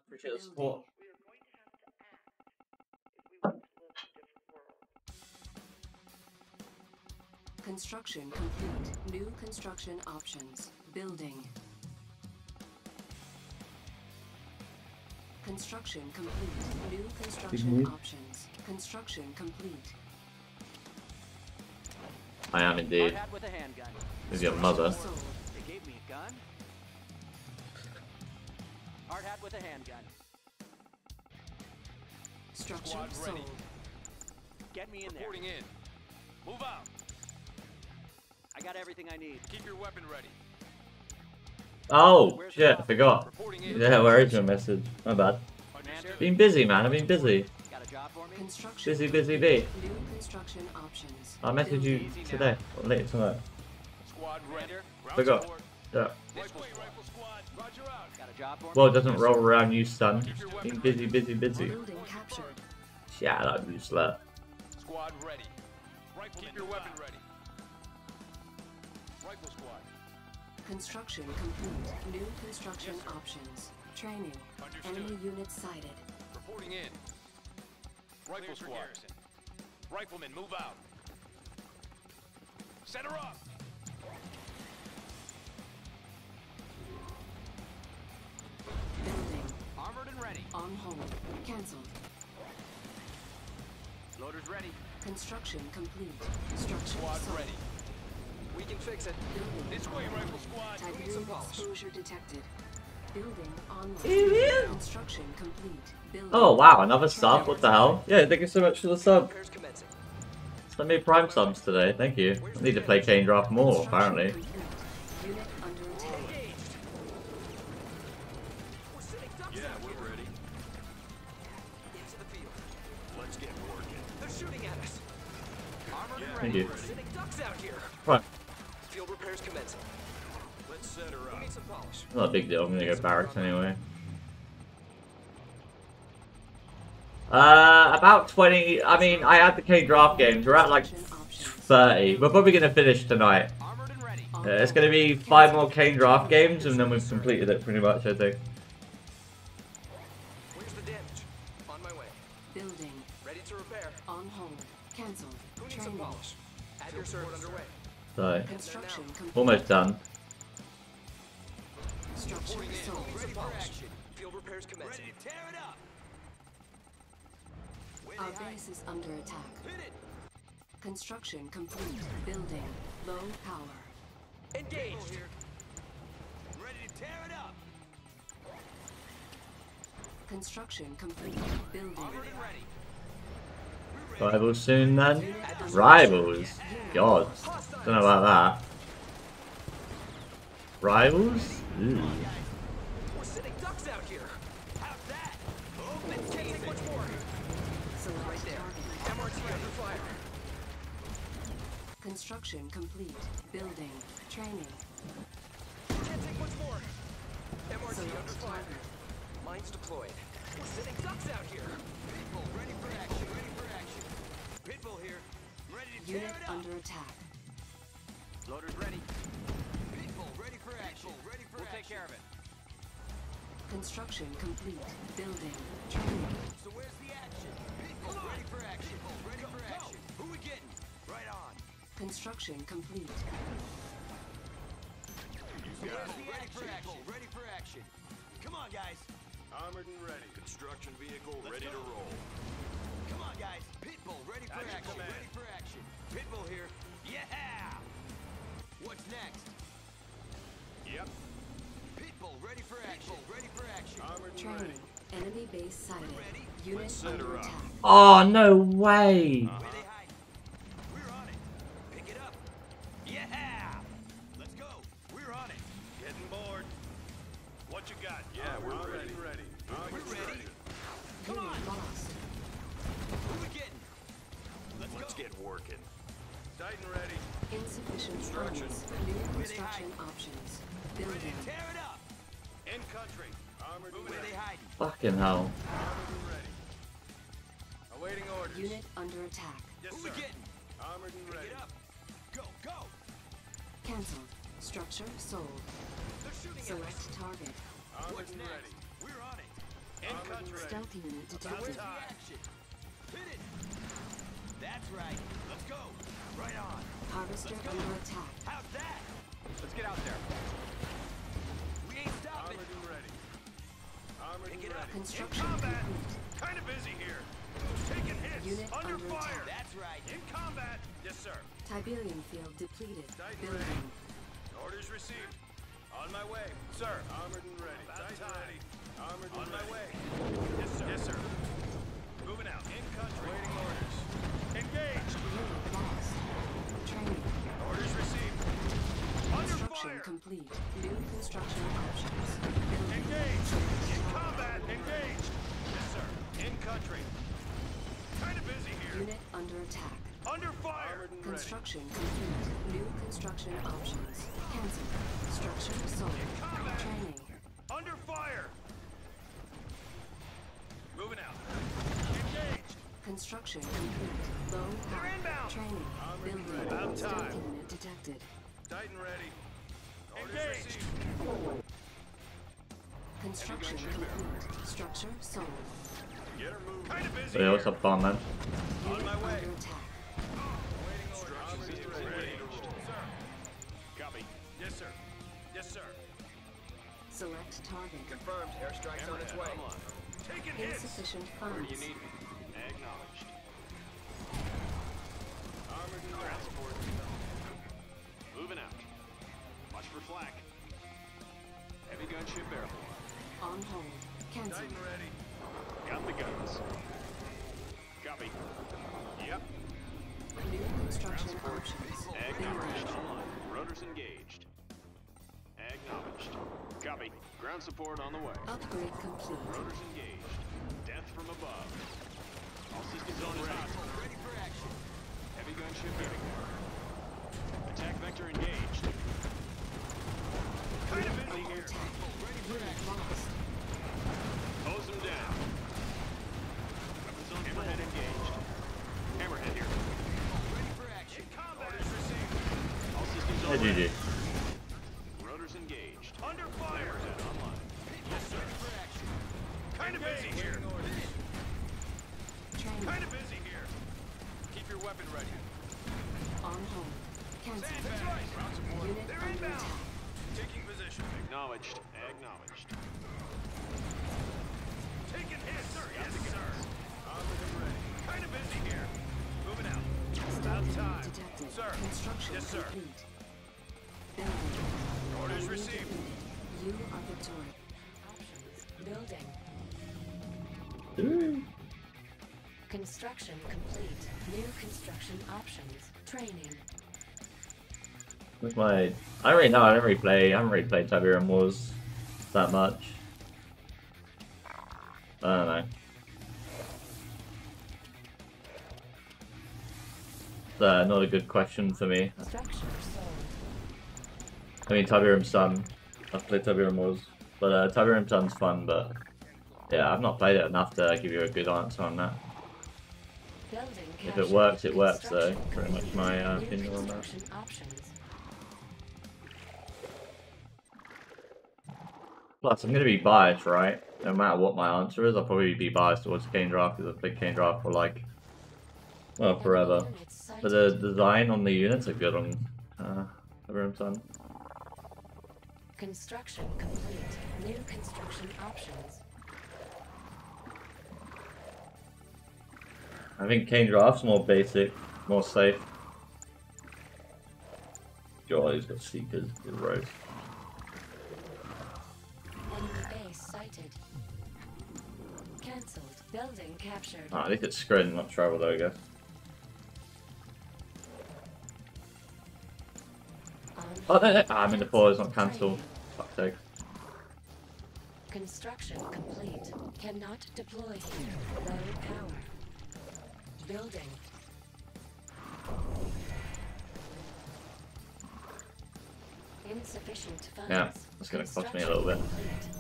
Appreciate the support. Construction complete. New construction options. Building. Construction complete. New construction options. Construction complete. I am indeed. With your mother. They gave me a gun. Hard hat with a handgun. Structure sold. Get me in there. Reporting in. Move out. I got everything I need. Keep your weapon ready. Oh shit! I forgot. Reporting in. Yeah, where is your message? My bad. Been busy, man. I've been busy. Got a job for me? Construction Busy, busy bee. New construction options. I'll message you today or later tonight. Squad ready. Forgot. Yeah. This way, rifle squad. Roger out. Got a job for me? Well, it doesn't roll around you, son. Been busy, busy, busy. Building captured. Shut up, you slut. Squad ready. Rifle. Keep your weapon ready. Rifle squad. Construction complete. New construction options. Training. Enemy units sighted. Reporting in. Rifle squad. Riflemen, move out. Set her up. Building. Armored and ready. On hold. Cancelled. Loader's ready. Construction complete. Structure Squad sold. ready. We can fix it. Building. This way, rifle squad. We need some Tiberium polish. exposure detected. Building online. Construction complete. Building. Oh wow, another sub. What the hell? Yeah, thank you so much for the sub. Repairs commencing. Send me prime subs today. Thank you. I need to play Chain Draft more, apparently. Construction complete. Unit under attack. We're sitting ducks Yeah, out here. we're ready. Into the field. Let's get working. They're shooting at us. Armored and Yeah, Thank ready. you. We're sitting ducks out here. Right. Field repairs commencing. Let's set her We up. need some polish. Not a big deal. I'm gonna go barracks anyway. About 20. I mean, I had the K draft games. We're at like 30. We're probably gonna finish tonight. Armored and ready. It's gonna be 5 more Kane draft games, and then we've completed it pretty much, I think. Where's the damage? On my way. Building. Ready to repair. On hold. Cancelled. Who needs some Training. polish? Add your service underway. So, Construction complete. almost done. Structure sold. Ready for action. Field repairs commencing. Ready to tear it up. Our base is under attack. Hit it. Construction complete. Building. Low power. Engaged. Ready to tear it up. Construction complete. Building. Armored and ready. Rivals soon then? Rivals? God. Don't know about that. Rivals? Ooh. We're sitting ducks out here. How's that? Let's take much more. Select Right there. target. MRT under fire. Construction complete. Building. Training. Can't take much more. MRT under Select fire. target. Mines deployed. We're sitting ducks out here. People ready for action. Ready for action. Pitbull here. Ready to tear Unit it up. under attack. Loader's ready. Pitbull ready for action. Ready for We'll action. take care of it. Construction complete. Building. Training. So where's the action? Pitbull ready for action. Pitbull ready for action. Who we getting? Right on. Construction complete. Where's the action? Pitbull ready for action. Come on, guys. Armored and ready. Construction vehicle ready to roll. Come on, guys. Pitbull ready for action. Ready for action. Pitbull here. Yeah. What's next? Yep. Pitbull ready for action. Ready for action. Armored and ready. Training. Enemy base sighted. Ready? Unit Let's set under her up. attack. Oh, no way! Where they hiding? We're on it. Pick it up. Yeah. Let's go. We're on it. Getting bored. What you got? Yeah, we're ready. We're ready. Come on. Unit lost. Who we getting? Let's get working. Titan ready. Insufficient funds. New construction options. Building. Tear it up. In country. Armored and ready. Where they hiding? Fucking hell. Armored and ready. Awaiting orders. Unit under attack. Yes, Who we getting? Armored and ready. Pick it up. Go, go. Cancelled. Structure sold. They're shooting Select target. Armored and ready. We're on it. Stealth unit detected. Action. Hit it. That's right. Let's go. Right on. Harvester under attack. How's that? Let's get out there. We ain't stopping. Armored and ready. Armored and ready. Construction combat. complete. Kind of busy here. Taking hits. Unit under under fire. attack. That's right. In combat. Yes, sir. Tiberium field depleted. Titan Building. Orders received. On my way, sir. Armored and ready. Titan ready. Armored and on my way. Yes, sir. Yes, sir. Moving out. In country. Waiting orders. Engaged. Unit lost. Training. Orders received. Under Construction fire. complete. New construction options. Building. Engaged. In combat. Engaged. Yes, sir. In country. Kind of busy here. Unit under attack. Under fire. Armored and ready. Construction complete. New construction options. Cancel. Structure sold. Combat. Training. Under fire. Moving out. Engaged. Construction complete. Low power. They're inbound. Training. Building. About Stealth time. unit detected. Titan ready. Engaged. Construction complete. Structure sold. Get her moving. Kind of busy. So yeah, what's up, Barman? On Unit my way. under attack. Waiting orders. Ready. Sir. Copy. Yes, sir. Yes, sir. Select target. Confirmed. Airstrike's on its way. Taking hits. Insufficient funds. me? Acknowledged. Armored and ground support. Moving out. Watch for flak. Heavy gunship barrel. On hold. Cancel. Titan ready. Got the guns. Copy. Yep. New construction options. Acknowledged. Building. Rotors engaged. Acknowledged. Copy. Ground support on the way. Upgrade complete. Rotors engaged. Death from above. All systems on ready. Ready for action. Heavy gunship ready. Attack vector engaged. Kind of busy Under here. attack. Ready for Unit action. lost. Hose them down. Weapons on hammerhead engaged. Hammerhead here. Ready for action. Orders received. All systems on Hey, ready. GG. Rotors engaged. Under fire. Hammerhead online. Yes, sir. Ready for action. Kind of busy here. Training. Kind of busy here. Keep your weapon ready. On hold. Cancel. That's right. Ground support. Unit They're under inbound. attack. Taking position. Acknowledged. Acknowledged. Taking hits, sir. Yes, sir. Armored and ready. Kind of busy here. Moving out. About Stealth time. unit detected. Sir. Construction Yes, sir. complete. Building. Orders Enemy received. defeated. You are victorious. Options. Building. Ooh. Construction complete. New construction options. Training. With my, I don't really know. I haven't really played Tiberium Wars that much. I don't know. Not a good question for me. Structure sold. I mean, Tiberium Sun. I've played Tiberium Wars, but Tiberium Sun's fun. But yeah, I've not played it enough to give you a good answer on that. Building If captured. it works, it works. Though, Construction pretty much complete. my New opinion on that. construction options. Plus, I'm going to be biased, right? No matter what my answer is, I'll probably be biased towards Kane Draft because I've played Kane Draft for like, well, forever. But the design on the units are good on Tiberium Sun. Construction complete. New construction options. I think Kane Draft's more basic, more safe. God, he's got Seekers, good road. Enemy base sighted. Cancelled. Building captured. Ah, I think it's Scrin, not travel though, I guess. Oh, no. I'm in the pause, not cancelled. Fuck's sake. Construction complete. Cannot deploy here. Low power. Building. Insufficient funds. Yeah, that's gonna cost me a little bit. Complete.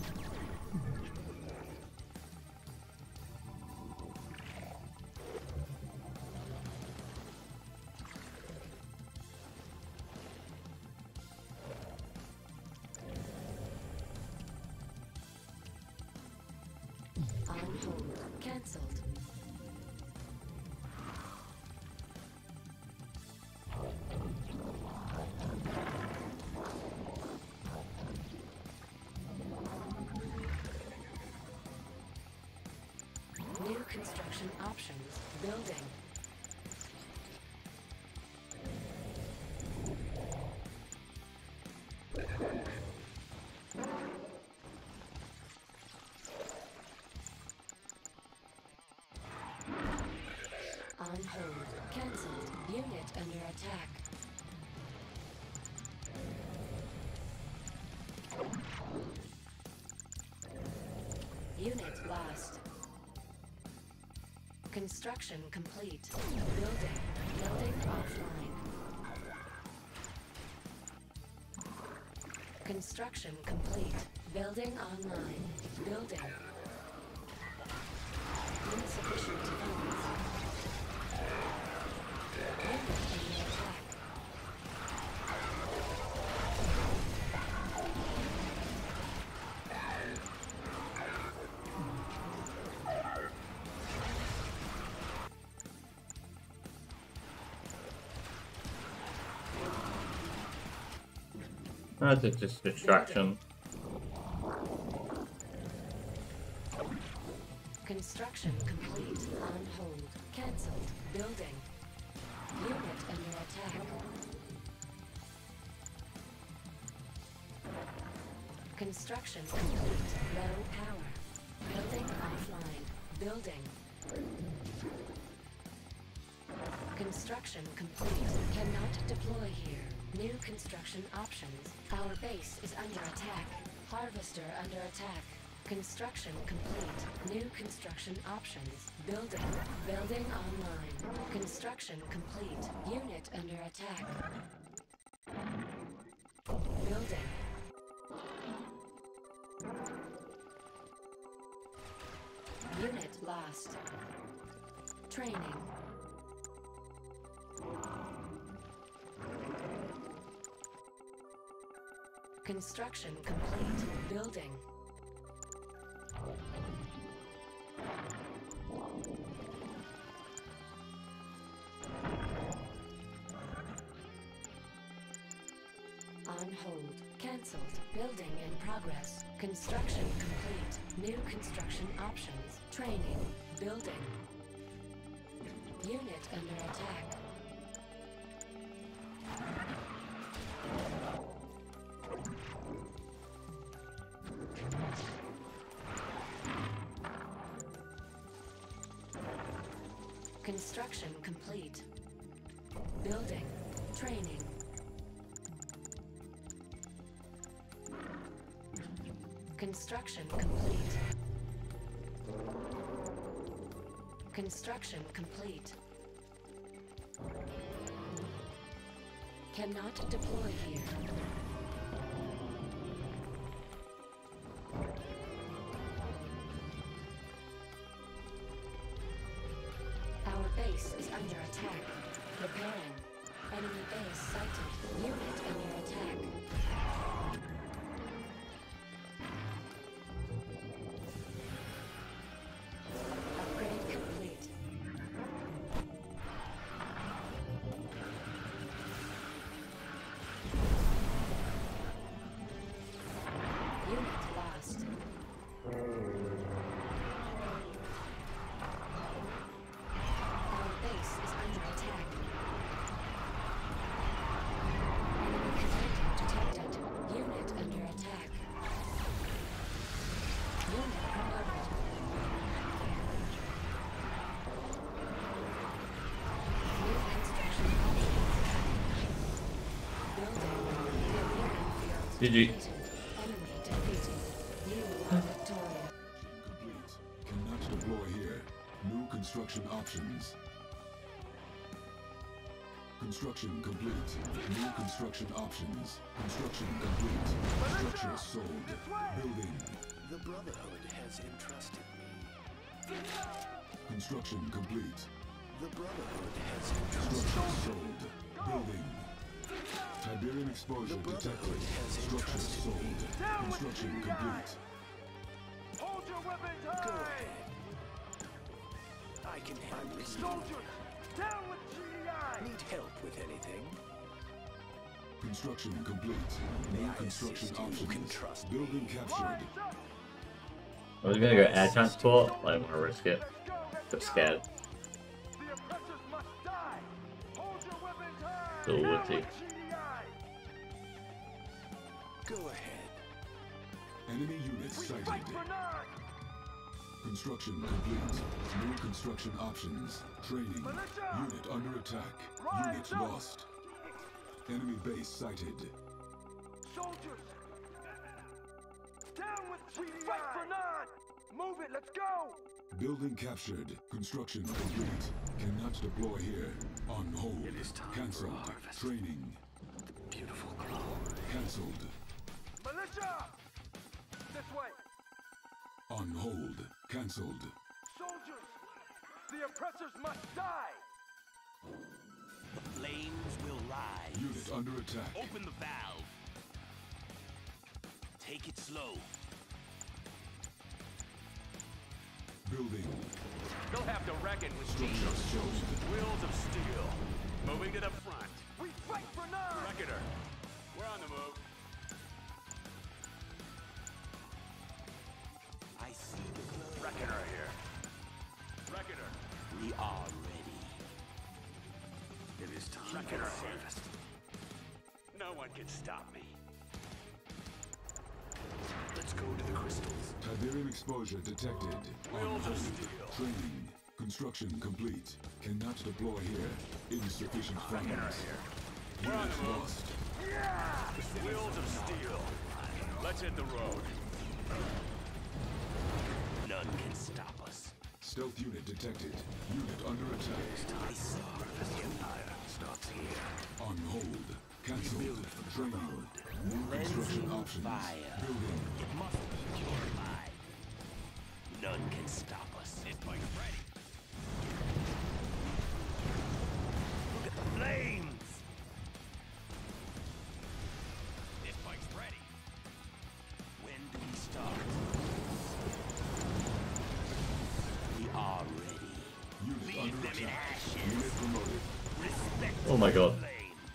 On hold. Cancelled. New construction options. Building. On hold. Cancelled. Unit under attack. Unit lost. Construction complete. Building. Building offline. Construction complete. Building online. Building. Insufficient funds. Unit under attack. That's just distraction. Construction complete. On hold. Cancelled. Building. Unit under attack. Construction complete. Low power. Building offline. Building. Construction complete. Cannot deploy here. New construction options. Our base is under attack. Harvester under attack. Construction complete. New construction options. Building. Building online. Construction complete. Unit under attack. Building. Unit lost. Training. Construction complete. Building. On hold. Cancelled. Building in progress. Construction complete. New construction options. Training. Building. Unit under attack. Construction complete. Building. Training. Construction complete. Construction complete. Cannot deploy here. Our base is under attack. Repairing. Enemy base sighted. Unit under attack. Upgrade complete. Unit lost. Our base is under attack. Enemy connector detected. Unit under attack. Unit promoted. New construction options. Building. Tiberium field GG. defeated. Enemy defeated. You are victorious. Complete. Cannot deploy here. New construction options. Construction complete. New construction options. Construction complete. Structure sold. Building. The Brotherhood has entrusted me. Construction complete. The Brotherhood has entrusted Structure me. sold. Building. Tiberian exposure The detected. Brotherhood has Structure entrusted sold. me. Construction complete. Hold your weapons high! Go ahead. can help. Soldiers, down with GDI! Need help with anything? Construction complete. New construction options. You can trust Building captured. I was gonna go air transport, I don't want to risk it. I'm scared. The oppressors must die! Hold your weapons high! Still woodsy. Go ahead. Enemy units sighted. Fight for none! Construction complete. New construction options. Training. Unit under attack. Unit lost. Enemy base sighted. Soldiers! Down with GDI! Fight for none! Move it, let's go! Building captured. Construction complete. Cannot deploy here. On hold. It is time Cancelled. for harvest. Training. Beautiful glow. Cancelled. Militia! This way! On hold. Cancelled. Soldiers! The oppressors must die! The flames will rise. Unit under attack. Open the valve. Take it slow. Building. They'll have to reckon with Structure these chosen. wheels of steel. Moving to the front. We fight for none! Reckoner, we're on the move. I see the glow. Reckoner here. Reckoner. We are ready. It is time for harvest. No one can stop me. Let's go to the crystals. Tiberium exposure detected. On Wheels of hold. steel. Training. Construction complete. Cannot deploy here. Insufficient funds. We're on Unit the move. lost. Wheels of steel. Let's hit the road. None can stop us. Stealth unit detected. Unit under attack. I saw The Empire starts here. On hold. Cancelled. Training. New construction cleansing options. fire. Building. It must be purified. None can stop us. This bike's ready. Look at the flames. This bike's ready. When do we start? We are ready. Unit Leave under them in attack. ashes. Unit promoted. Respect Oh my god. the flame.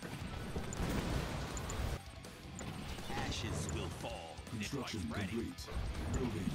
Ashes will fall. Construction ready. complete. Building.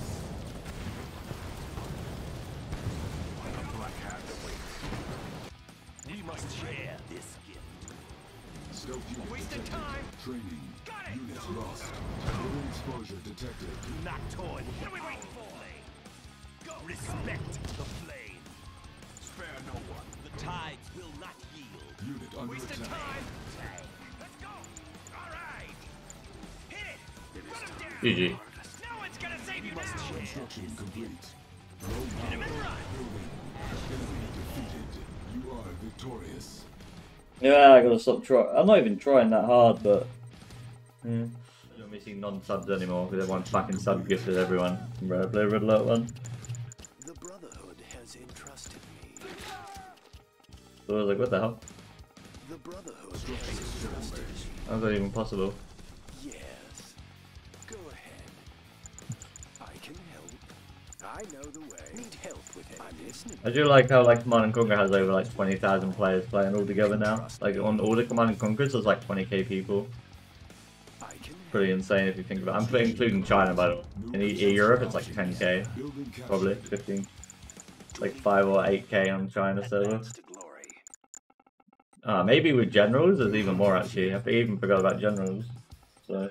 We must share this gift. Stealth unit Wasting detected. time. Training. Got it. Unit lost. Tiberium exposure detected. Do not toy. What are we waiting for? Go. Respect the flame. Spare no one. The tides will not yield. Unit under Wasting attack. time. Let's go. All right. Hit it. Run him down. GG. No one's gonna save you now. Construction complete. Low power. him and run. Building. Enemy defeated. You are victorious. Yeah, I gotta stop trying. I'm not even trying that hard, but. Yeah. I don't missing non-subs anymore because everyone's fucking sub gifted everyone. Play Red Alert one. The Brotherhood has entrusted me. So I was like, what the hell? The Brotherhood has entrusted me. How's that even possible? Yes. Go ahead. I can help. I know the way. Need help with it. I'm listening. I do like how like Command and Conquer has over like 20,000 players playing all together now. Like on all the Command and Conquers, there's like 20k people. I can Pretty insane if you think about it. I'm including China by the way. In Europe, it's like 10k, Building captured. probably 15, like 5 or 8k on China server. advance to glory. Maybe with generals, there's even more actually. I even forgot about generals. So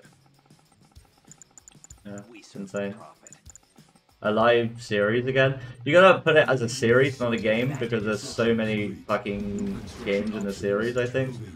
yeah, it's insane. A live series again. You gotta put it as a series, not a game, because there's so many fucking games in the series, I think. Building.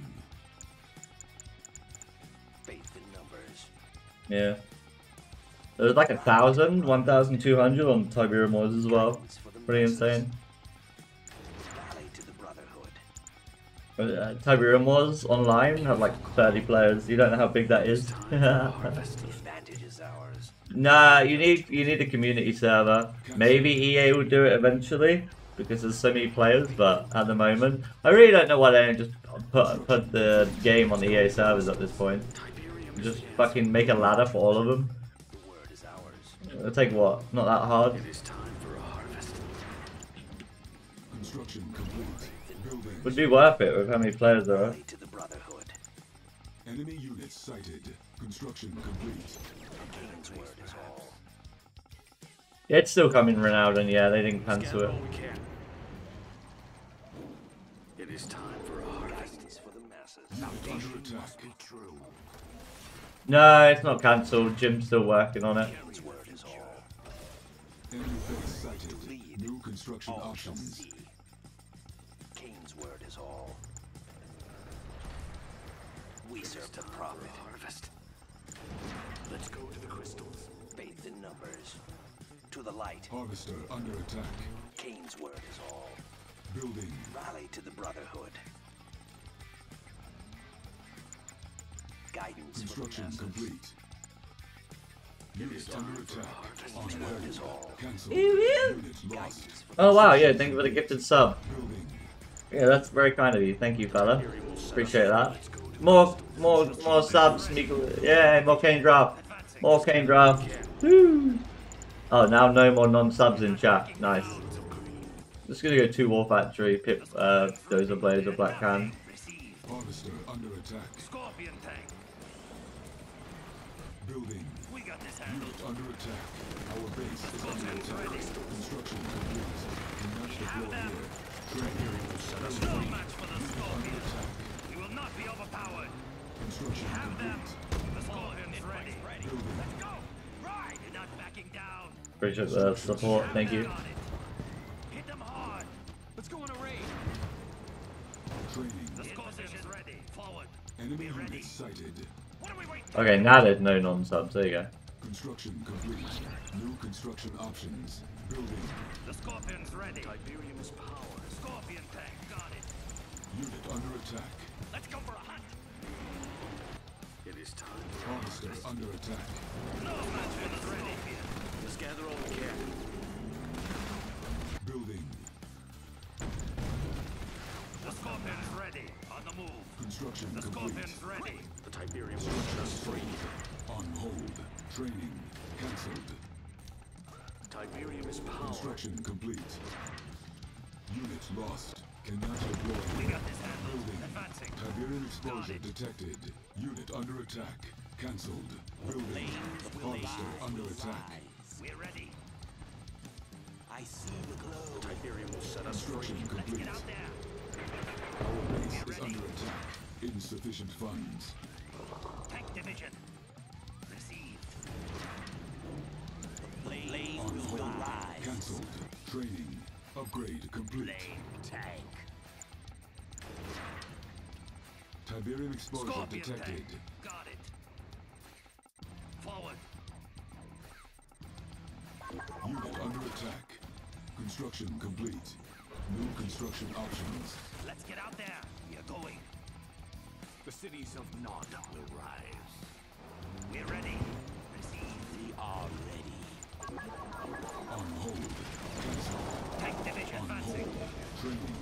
Faith in numbers. Yeah. There's like 1,000, 1,200 on Tiberium Wars as well. Pretty insane. Rally to the Brotherhood. Tiberium Wars online have like 30 players. You don't know how big that is. Harvest advantage is ours. Nah, you need a community server. Maybe EA will do it eventually because there's so many players, but at the moment, I really don't know why they don't just put the game on the EA servers at this point. Just fucking make a ladder for all of them. The word is ours. It'll take what? Not that hard. It is time for a harvest. Construction complete. Building. Would be worth it with how many players there are. Rally to the Brotherhood. Enemy units sighted. Construction complete. Kane's word is all. Yeah, it's still coming, Ronaldo, and yeah, they didn't cancel it. It is time for a harvest. Guidance for the masses. Unit under attack. Be true. No, it's not cancelled. Jim's still working on it. Kane's word is all. Enemy base sighted. Lead. New construction All shall options. see. Kane's word is all. We serve the prophet. Harvest. Let's go to the crystals. Faith in numbers. To the light. Harvester under attack. Kane's word is all. Building. Rally to the Brotherhood. Guidance for the Construction masses. complete. Unit under attack. On Kane's word is hold. all. Cancel. Ew, ew. Unit lost. Guidance for Oh wow, yeah, thank you for the gifted sub. Building. Yeah, that's very kind of you. Thank you, fella. Appreciate that. More subs. Yeah, more Kane draft. More Kane draft. Woo. Oh, now no more non-subs in chat. Nice. Just gonna go 2 War Factory, Pip, Dozer Blazer, Black Can. Harvester under attack. Scorpion tank. Building. We got this handled. Unit under attack. Our base is under attack. Construction complete. Cannot deploy here. Training. No match for the Under Scorpion. attack. We will not be overpowered. Construction Have them. complete. The Scorpion's ready. Building. Let's go. Ride. You're not backing down. Appreciate the support. Thank you. Got it. Hit them hard. Let's go on a raid. Training. The Scorpion's ready. Forward. Enemy units sighted. What are we waiting? Okay, now there's no non-subs. There you go. Construction complete. New construction options. Building. The Scorpion's ready. Tiberium's power. Scorpion tank. Got it. Unit under attack. Let's go for a hunt. It is time. Harvester under attack. No match for the Scorpion. Let's gather all we can. Building. The Scorpion's ready. On the move. Construction The complete. Scorpion's ready. The Tiberium will set us free. On hold. Training. Cancelled. Tiberium is power. Construction complete. Unit lost. Cannot deploy. We got this handled. Building. Advancing. Tiberian exposure Got it. detected. Unit under attack. Cancelled. Building. Harvester under attack. We're ready. I see the glow. Tiberium will set us free. Construction Let's complete. get out there. Our base is under attack. Insufficient funds. Tank division. Received. Blade On will hold. rise. Cancelled. Training. Upgrade complete. Blade tank. Tiberium exposure Scorpion detected. tank. Got it. Forward. Unit under attack. Construction complete. New construction options. Let's get out there. We're going. The cities of Nod will rise. We're ready. Received. We are ready. On hold. Cancelled. Tank division On advancing. hold. Training.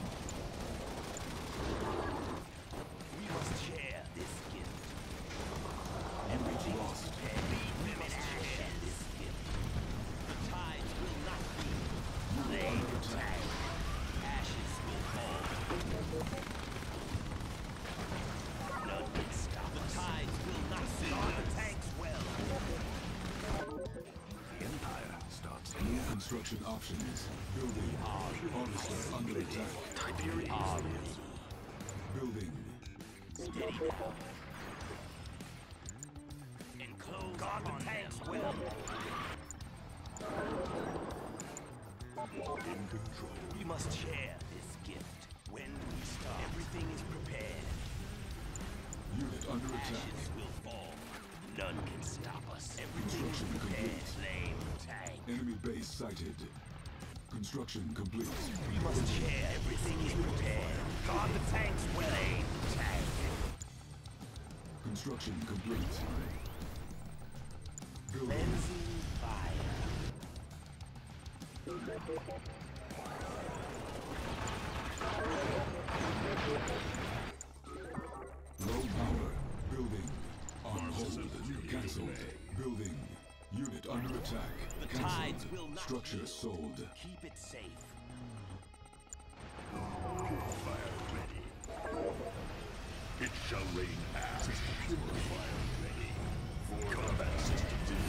We must share this gift. Unit lost. We must share this gift. The tides will not be. Unit under attack. Ashes will fall. None can stop us. The tides will not see the tanks well. The Empire starts New here. construction options. Building. Harvester under attack. Tiberium. Building. Enclose Guard the tanks well. We must share this gift. When we start, everything is prepared. Unit under attack. Ashes will fall. None can stop us. Everything is Construction prepared. complete. Flame tank. Enemy base sighted. Construction complete. We must share. Everything is prepared. Guard the tanks well. Flame tank. Construction complete. Building. Cleansing fire. Low power. Building. On hold. Cancelled. Building. Unit under attack. The Cancelled. tides will not Structure yield. sold. Keep it safe. It shall rain as purifier ready. For combat systems in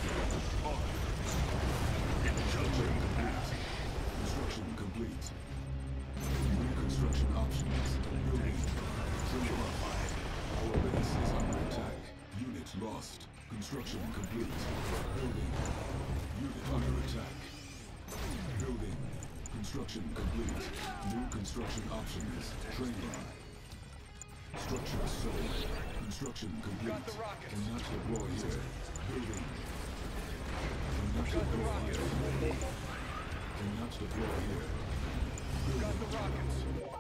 it shall rain as. Construction complete. New construction options. Building. Purified. Our base is under attack. Unit lost. Construction complete. Building. Unit under attack. Building. Construction complete. New construction options. Training. Structure sold. Construction complete. Cannot deploy here. Building. Cannot deploy here. Cannot deploy here. Got the rockets.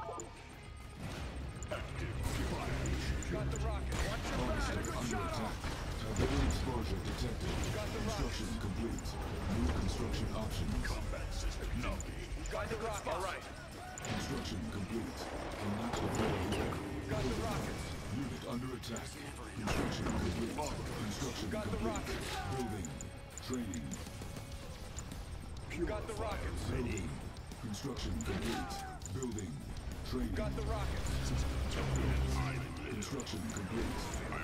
Active fire. Got the rockets. Watch your back. Under attack. Tiberian exposure detected. Construction complete. New construction options. Combat system Nuke. Got the rockets. All right. Construction complete. Cannot deploy here. Got the rockets. Unit under attack. Construction complete. Construction Got the complete. rockets. Building. Training. Got the rockets. Building. Construction complete. Building. Training. Got the rockets. Construction complete.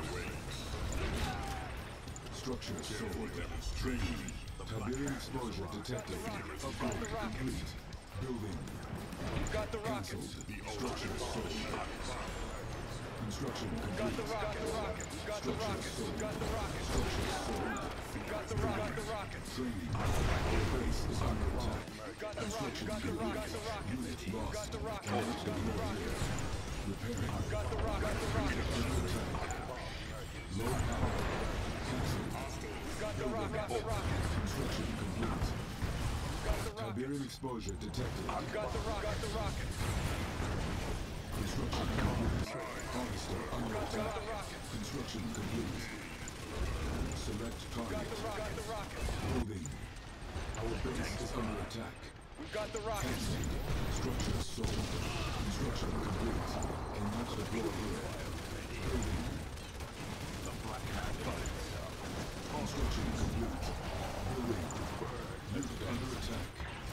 Structure sold. Training. Tiberian exposure detected. Upgrade complete. Building. Got the Cancelled. rockets. Structure sold. Construction Got the complete. rockets. Got the rockets. Got the rockets. Structure sold. Got the rockets. Got the rockets. Training. Our base is under attack. Got the rockets. Construction Got the complete. rockets. Unit lost. Got the rockets. Cannot Got the deploy rockets. here. Repairing. Got the rockets. Got the rockets. Under attack. Low power. Cancelled. Got the rockets. Got the rockets. Construction complete. Got the rockets. Tiberian exposure detected. Got the rockets. Got the rockets. Construction complete. Harvester under Got attack. the rockets. Construction complete. Select Got target. the rockets. Building. Our base is under attack. Got the rockets. Cancelled. Structure sold. Construction complete. Cannot deploy here. Building. Construction complete. Building. Unit under attack.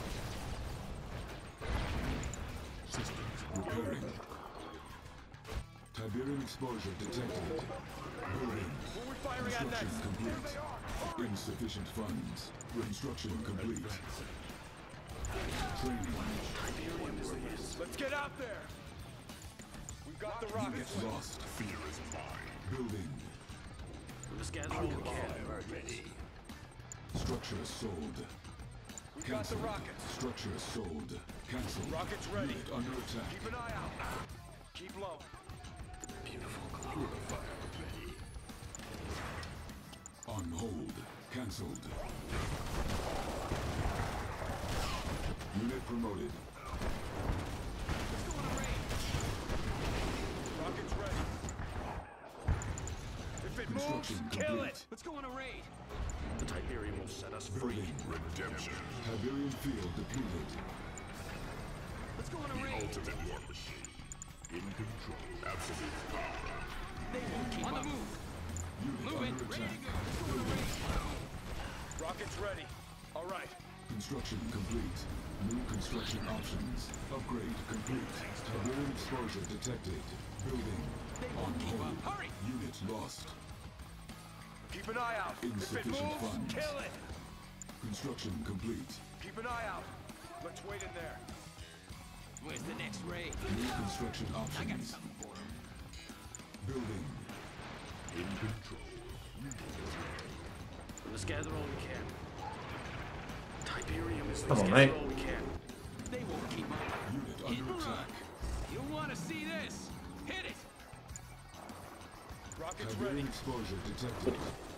Repairing. Tiberian exposure detected. Building. Who are we firing at Construction next? complete. Insufficient funds. Construction complete. Training. Let's get out there. We've got the rockets. Unit lost. Fear is mine. Building. Let's gather all we can. Ready. Structure sold. We got the Cancelled. rockets. Structure sold. Cancelled. Rockets ready. Unit under attack. Keep an eye out. Keep low. Purifier ready. On hold. Cancelled. Unit promoted. Let's go on a raid. Rockets ready. If it moves, Construction kill complete. it. Let's go on a raid. The Tiberium will set us free. Building. Redemption. Tiberian field depleted. Let's go on a raid. Ultimate war machine. In control. Absolute power. They won't keep on the move. Unit under attack. Rockets ready. All right. Construction complete. New construction options. Upgrade complete. Tiberian exposure detected. Building. On hold. Hurry. Unit lost. Keep an eye out. If it Insufficient moves, funds. kill it. Construction complete. Keep an eye out. Let's wait in there. Where's the next raid? New construction options. something for him. Building. In control. Let's gather all we can. Tiberium is. Come Let's on, gather mate. all we can. They won't keep up. Unit under attack. You want to see this? Hit it. Rockets ready. Tiberian exposure detected.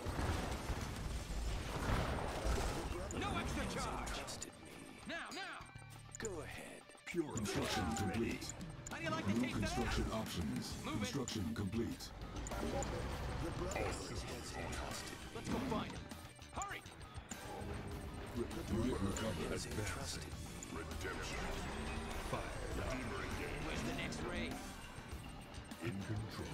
No extra charge. Now. Go ahead. Pure construction complete. How do you like the New taste of that? construction options. Move it. Construction complete. Let's go find him. Hurry. Unit recovered. Trusted. Redemption. Where's the next raid? In control.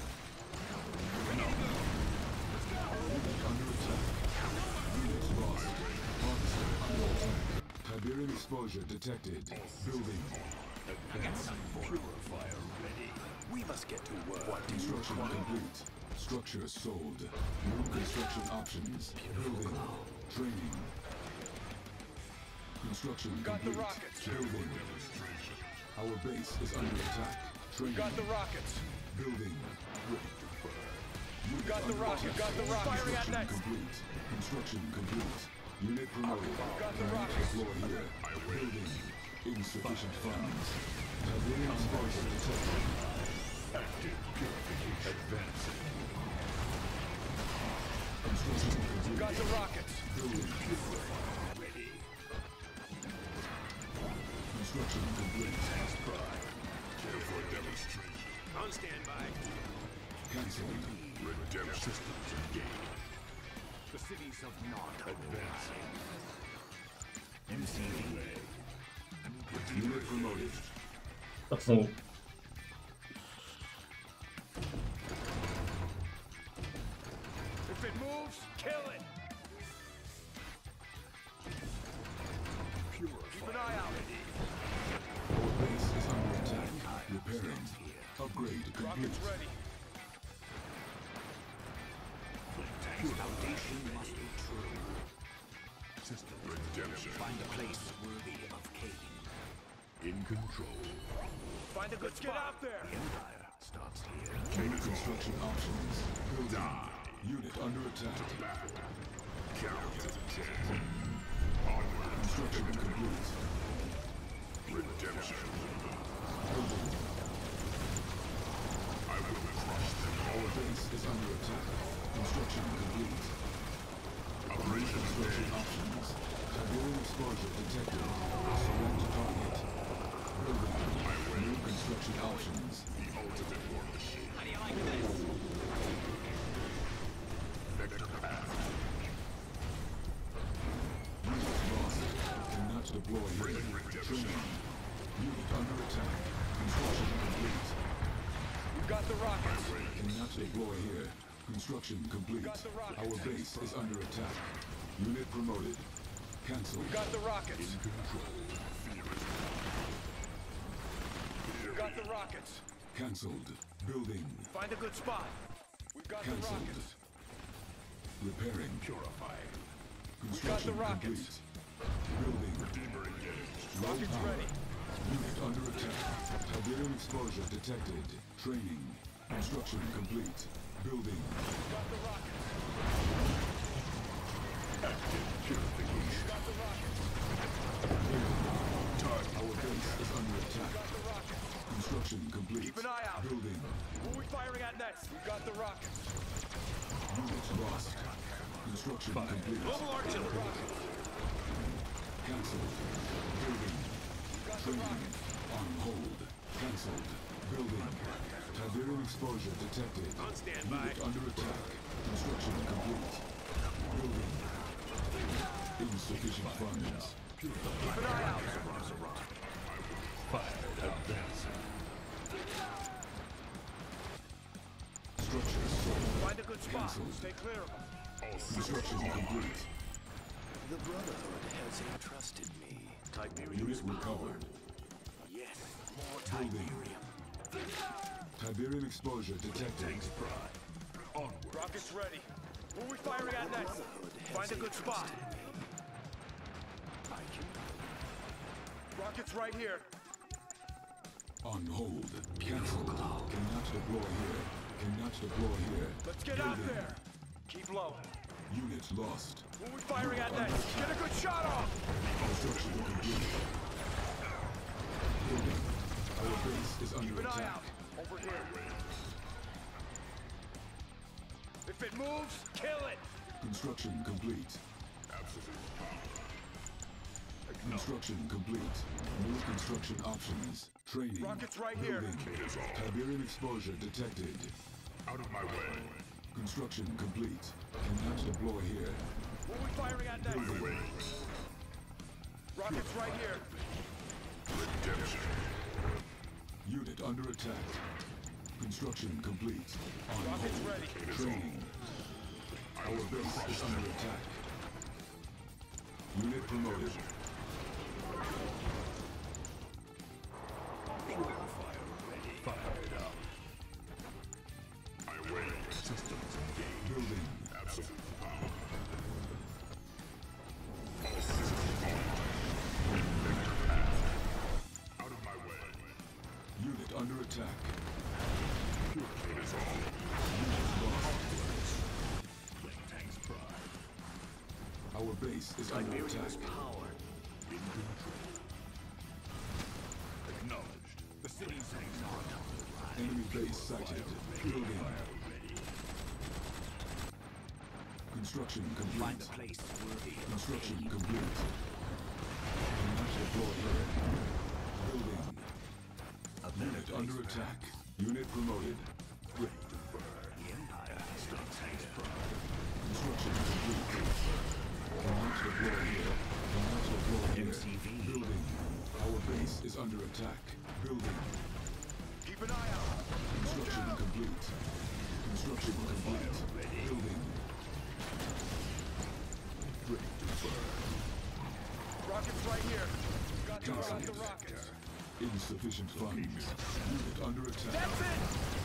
Unit under attack. Unit lost. Harvester under attack. Tiberian exposure detected. Building. I got something for you. Purifier ready. We must get to work. What do you Construction require? complete. Structure sold. New construction options. Building. Training. Construction Got the complete. rockets. Building. Our base is under attack. Training. Got the rockets. Building. Unit Got the under rocket. attack. Got the rocket. Firing at Construction next. complete. Construction complete. Unit promoted. Got the Cannot rockets. deploy here. Building. Insufficient funds. Tiberian exposure detected. Active purification. Advancing. Construction complete. Got the rockets. Building. Ready. Construction complete. Prime. Care for a demonstration. On standby. Cancelled. Redemption systems engaged. The cities of Nod. Advancing. MCV. Unit promoted. Oh. If it moves, kill it. Keep an eye out. Our base is under attack. Repairing. Upgrade complete. Rockets ready. Foundation must be true. System redemption. Find a place worthy of Kane. In control. Find a good spot. Get out there. Empire starts here. New construction options. Building. Unit under attack. Count to 10. Construction complete. Redemption. Building. I will crush them Our all. base is under attack. Construction complete. New construction options. Tiberian exposure detected. Select target. Building. New construction options. The ultimate war machine. How do you like this? Vector path. Unit lost. Cannot deploy here. Training. Unit under attack. Construction complete. You got the rockets. Cannot deploy here. Construction complete. Got the rockets. Our base is under attack. Unit promoted. Cancelled. You got the rockets. You got the rockets. Cancelled. Building. Find a good spot. We've got the Cancelled. rockets. Repairing. Purifying. Construction the rockets. complete. Building. Redeemer engaged. Low Rockets power. ready. Unit under attack. Tiberian exposure detected. Training. Construction complete. Building. Got the rockets. Active purification. Got the rockets. Our base is under attack. Got the rockets. Construction complete. Keep an eye out. Building. Who are we firing at next? We got the rockets. Unit lost. Construction complete. Global artillery. Cancelled. Building. Got the Training. rockets. On hold. Cancelled. Building. Tiberian exposure detected. On standby. Unit under attack. Construction complete. Building. Insufficient funds. Keep an eye out. Fire advancing. Structure sold. Find a good spot. Cancelled. Stay clear of them. All Construction complete. The Brotherhood has entrusted me. Tiberium Unit is recovered. Yes, more Building. Tiberium. Tiberian exposure detected. Thanks, Prime. Onward. Rockets ready. Who are we firing at next? Find a good spot. I can. Rockets right here. On hold. Cancelled. Cannot deploy here. Cannot deploy here. Let's get out Building. there. Keep low. Unit lost. Who are we firing at next? Get a good shot off. Construction complete. Building. Our base is Keep under an eye attack. out. Over here. If it moves, kill it. Construction complete. Construction complete. New construction options. Training. Rockets right here. Building. Tiberian exposure detected. Out of my way. Construction complete. Cannot deploy here. Who are we firing at next? Away. Rockets right here. Redemption. Unit under attack. Construction complete. On Rockets hold. ready. Training. Our base is under attack. Unit promoted. Fired up. under attack. Our base is under attack. Power. In control. Acknowledged. The city's Enemy base sighted. Building. Construction complete. Find a place worthy of Construction pain. complete. Cannot deploy here. Building. Unit under attack. Unit promoted. Ready to burn. The Empire still takes pride. Construction complete. Cannot deploy here. Cannot deploy here. MCV. Building. Our base is under attack. Building. Keep an eye out. Construction complete. Construction complete. Building. Ready to burn. Rockets right here. Got the Cancel. rockets. Insufficient funds. Unit under attack. That's it!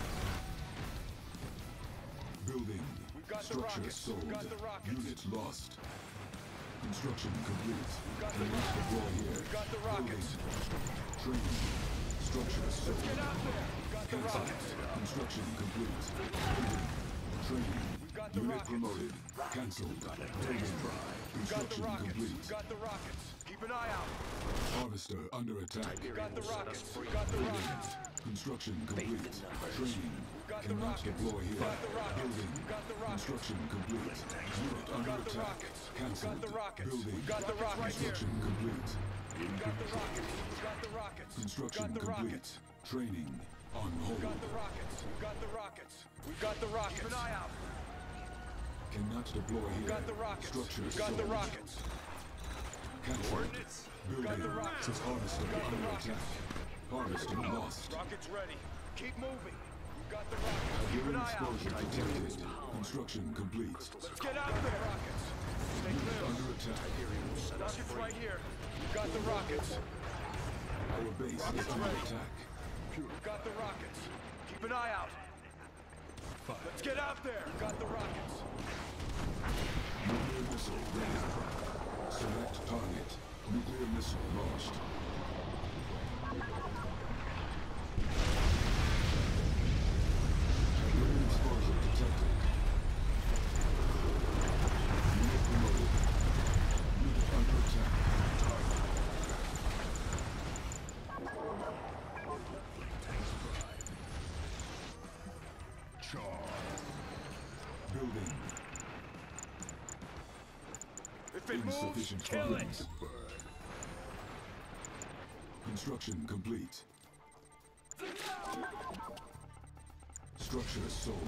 Building. We've got the Structure rockets. sold. We've got the rockets. Unit lost. Construction complete. got the Cannot deploy here. We've got the rockets. Building. Training. Structure sold. Get out there. We've got the Cancel. rockets. Construction complete. Building. Training. We've got the Unit rockets. promoted. Cancelled. Building. We've got the Construction rockets. complete. We've got the rockets. Keep an eye out. Harvester under attack. We've got the rockets. We've got the rockets. Construction complete. Training. got the Cannot rockets. deploy here. Got the rockets. Building. Got the rockets. Construction complete. Unit under got the attack. rockets. Cancelled. Got the rockets. Building. Got the rockets right here. Construction complete. We've got the rockets. We've got the rockets. Construction Got the complete. rockets. Training on We've hold. got the rockets. We've got the rockets. We've got the rockets. Keep an eye out. Cannot deploy here. We've got the rockets. Structure We've got the sold. rockets. Cancelled. Coordinates. We've got the Building. rockets. Harvester We've got the under rockets. attack. Harvester lost. Rockets ready. Keep moving. We've got the rockets. Keep an Tiberian eye out. explosion detected. Construction complete. Let's get out there. Rockets. Stay clear. Under attack. Rockets right here. We've got the rockets. Our base is Rockets under ready. attack. We've got the rockets. Keep an eye out. Let's get out there. We've got the rockets. Nuclear missile ready. Select target. Nuclear missile launched. Tiberian explosion detected. Unit promoted. Unit under attack. Building. If it moves, Insufficient kill it. funds. Construction complete. Structure sold.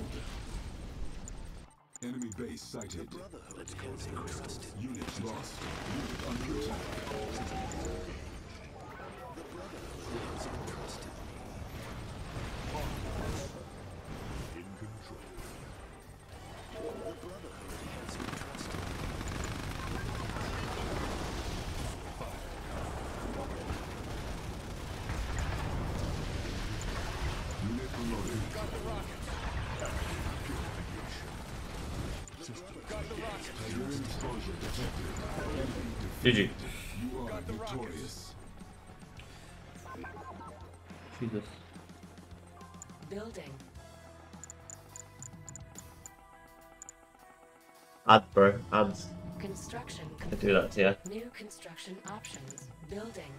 Enemy base sighted. Let's go encrusted. Unit lost. Unit under attack. The Brotherhood has entrusted me. In control. The Brotherhood has entrusted me. Unit promoted. Got the rockets. Got the rockets. Tiberian exposure detected. Enemy GG. defeated. You are Got the rockets. victorious. Jesus. Building. Ads, bro. Ads. Construction I complete. do that to you. New construction options. Building.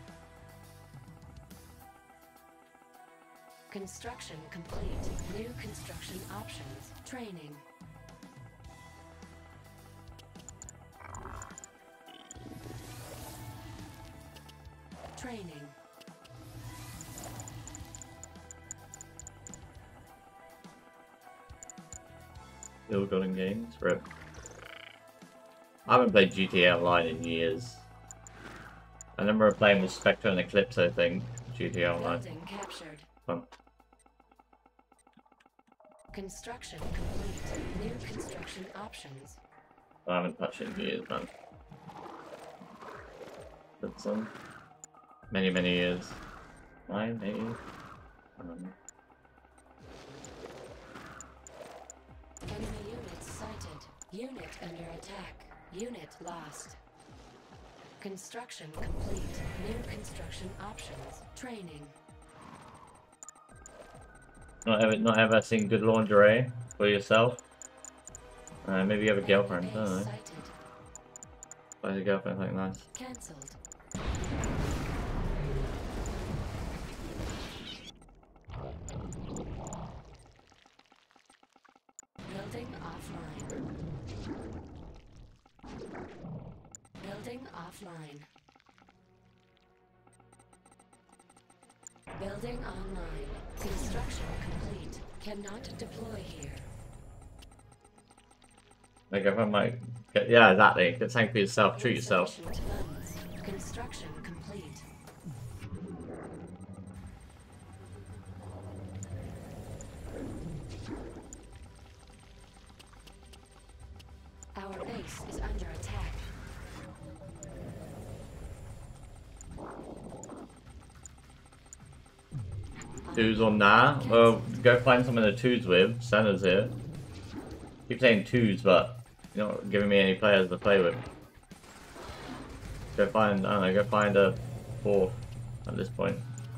Construction complete. New construction options. Training. Training. Still going games. Rip. I haven't played GTA Online in years. I remember playing with Spectre and Eclipse, I think. GTA Online. Building captured. Fun. Construction complete. New construction options. I haven't touched it in years, man. But some many years. 9, 8. I don't know. Enemy units sighted. Unit under attack. Unit lost. Construction complete. New construction options. Training. Not ever seen good lingerie for yourself. Maybe you have a girlfriend. I don't know. If I had a girlfriend, something nice. Cancelled. Building offline. Building offline. Building online. Construction complete. Cannot deploy here. Like if I might get, yeah, exactly. Get something for yourself. Treat yourself. Construction complete. Our base is under attack. Twos on that. Well, go find someone to twos with. Senna's here. Keep saying twos, but you're not giving me any players to play with. Go find, I don't know, go find a fourth at this point.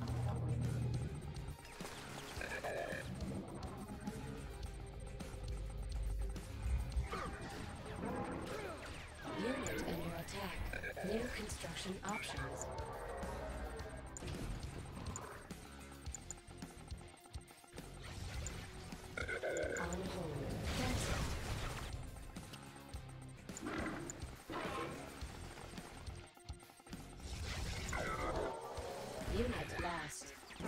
Unit under attack. New construction options. On hold. Cancel. Unit lost.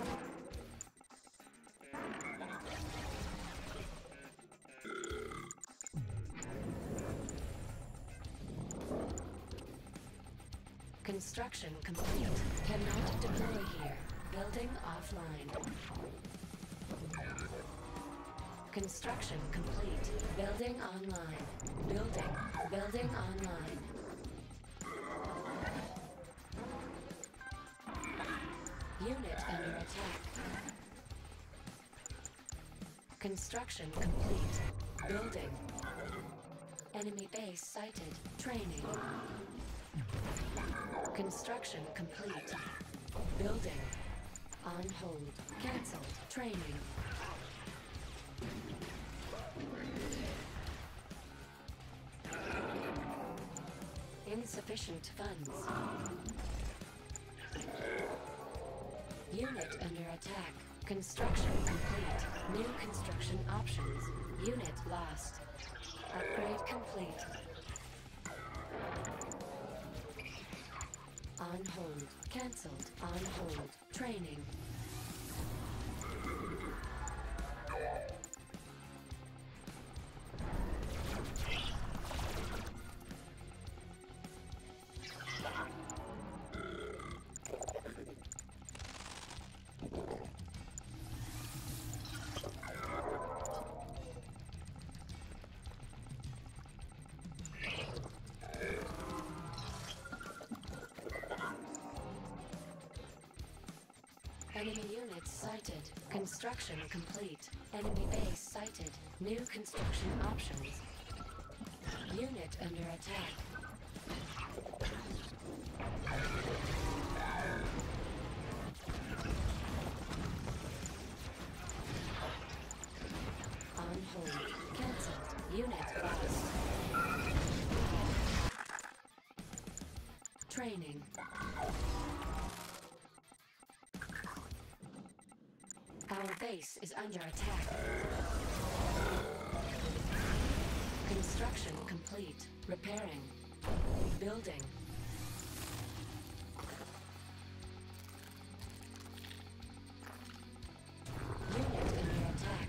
Construction complete. Cannot deploy here. Building offline. Construction complete. Building online. Building online. Unit under attack. Construction complete. Building. Enemy base sighted. Training. Construction complete. Building. On hold. Cancelled. Training. Insufficient funds. Unit under attack. Construction complete. New construction options. Unit lost. Upgrade complete. On hold. Cancelled. On hold. Training. Enemy units sighted. Construction complete. Enemy base sighted. New construction options. Unit under attack. On hold. Cancelled. Unit lost. Training. Our base is under attack. Construction complete. Repairing. Building. Unit under attack.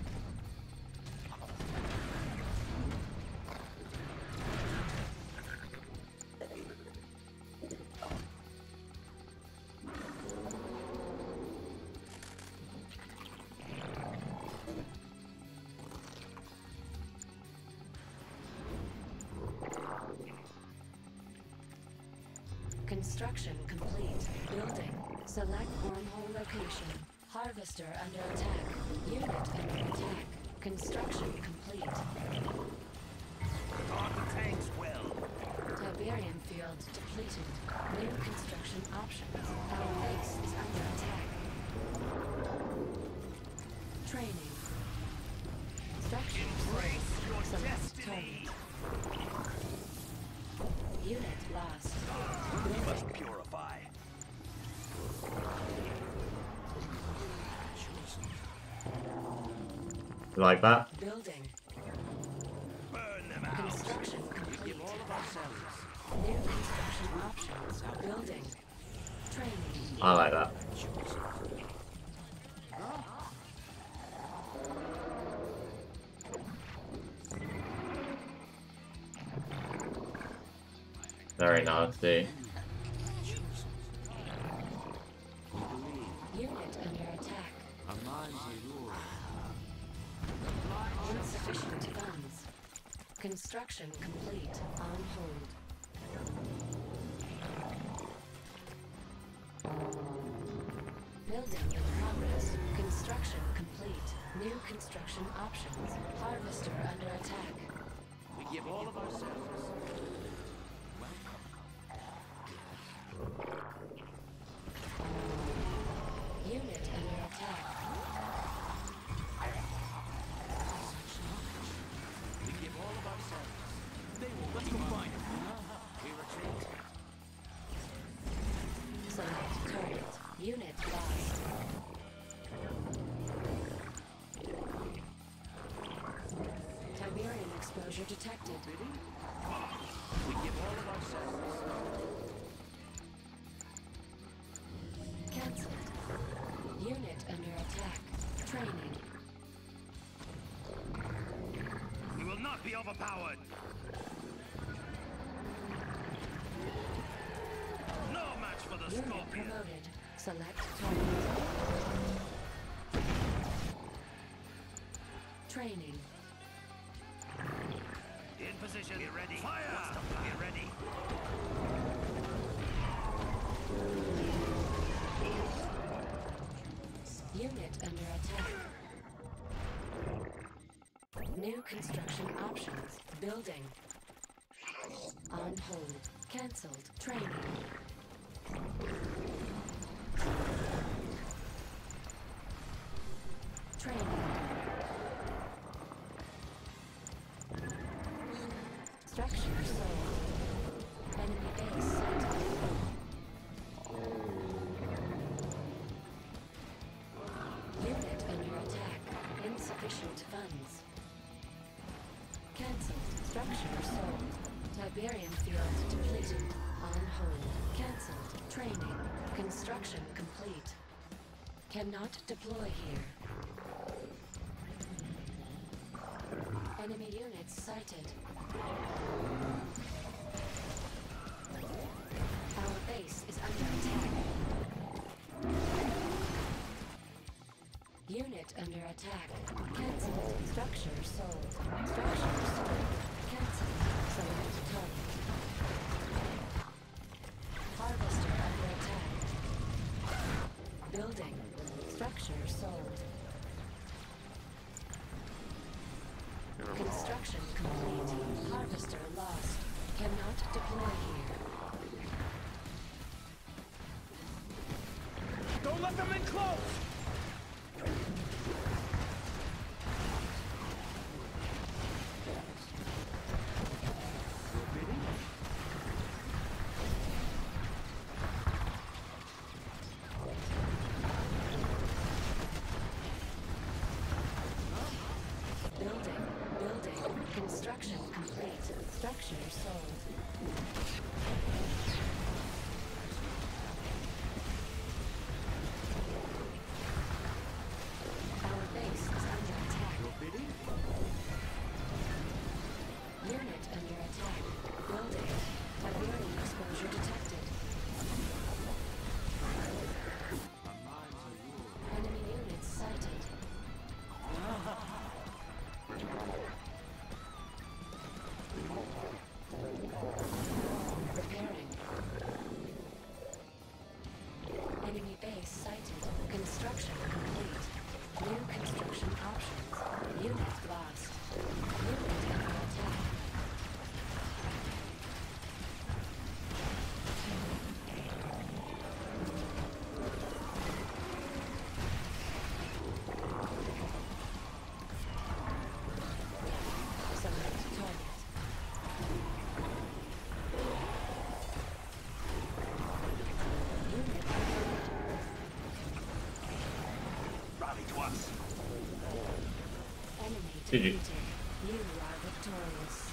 Construction complete. Building. Select wormhole location. Harvester under attack. Unit under attack. Construction complete. On the tanks well. Tiberian field depleted. New construction options. Our base is under attack. Training. Like that? Building. Burn them out. Construction complete. Give all of ourselves. New construction options. Building. Training. I like that. Very nasty. Unit under attack. Our minds are yours. Insufficient funds. Construction complete. On hold. Building in progress. Construction complete. New construction options. Harvester under attack. We give all of ourselves. Unit under attack. We give all of ourselves. Let's go find him. We retreat. Select target. Unit lost. Tiberian exposure detected. We give all of ourselves. Cancelled. Unit under attack. Training. We will not be overpowered. No match for the Unit Scorpion. promoted. Select target. Training. In position. Get ready. Fire. Get ready. Unit under attack. New construction options. Building. On hold. Cancelled. Training. Training. Structure sold. Enemy base sighted. Unit under attack. Insufficient funds. Cancelled. Structure sold. Tiberian field depleted. On hold. Cancelled. Training. Construction complete. Cannot deploy here. Enemy units sighted. Our base is under attack. Unit under attack. Cancelled. Structure sold. Structure sold. Cancelled. Select target. Harvester under attack. Building. Structure sold. Construction complete. Harvester lost. Cannot deploy here. Don't let them in close! Building. Building. Construction complete. Structure sold. Our base is under attack. Unit under attack. Building. Tiberian exposure detected. Enemy units sighted. Repairing. Enemy base sighted. Construction complete. New construction options. Unit lost. Unit under attack. Select target. Unit promoted. Rally to us. Enemy defeated. You are victorious.